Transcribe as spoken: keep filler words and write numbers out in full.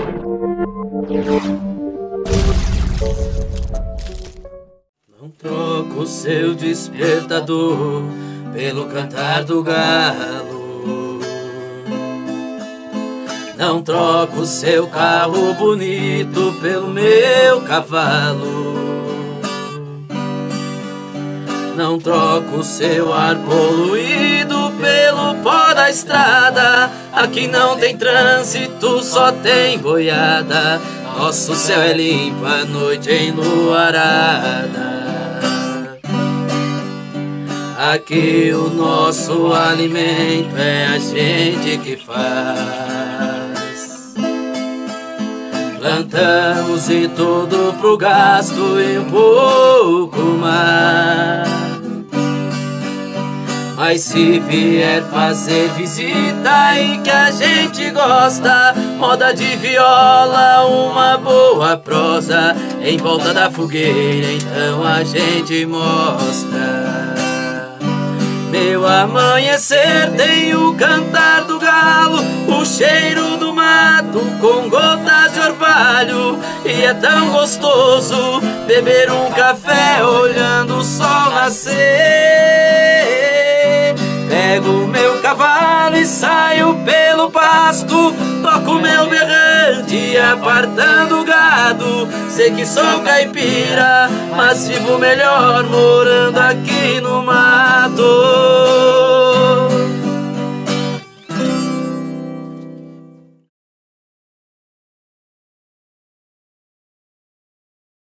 Não troco seu despertador pelo cantar do galo. Não troco seu carro bonito pelo meu cavalo. Não troco seu ar poluído pelo pó da estrada. Aqui não tem trânsito, só tem boiada. Nosso céu é limpo, a noite é enluarada. Aqui o nosso alimento é a gente que faz. Plantamos e tudo pro gasto e um pouco mais. Mas se vier fazer visita e que a gente gosta, moda de viola, uma boa prosa, em volta da fogueira então a gente mostra. Meu amanhecer tem o cantar do galo, o cheiro do mato com gotas de orvalho. E é tão gostoso beber um café olhando o sol nascer. Pego meu cavalo e saio pelo pasto, toco meu berrante apartando o gado. Sei que sou caipira, mas vivo melhor morando aqui no mato.